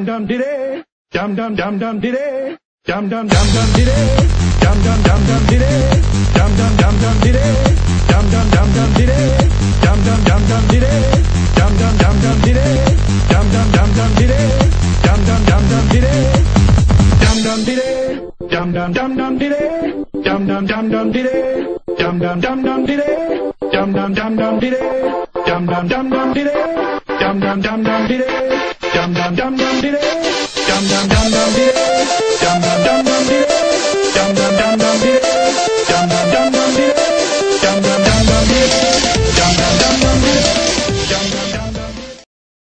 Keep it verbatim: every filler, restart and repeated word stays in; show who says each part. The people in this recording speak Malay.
Speaker 1: dum dum diddy, dum dum dum dum diddy, dum dum dum dum diddy, dum dum dum dum diddy, dum dum dum dum diddy, dum dum dum dum diddy, dum dum dum dum diddy, dum dum dum dum diddy, dum dum dum dum diddy, dum dum dum dum diddy, dum dum diddy, dum dum dum dum diddy, dum dum dum dum diddy, dum dum dum dum diddy, dum dum dum dum diddy, dum dum dum dum diddy, dum dum dum dum diddy, dum dum dum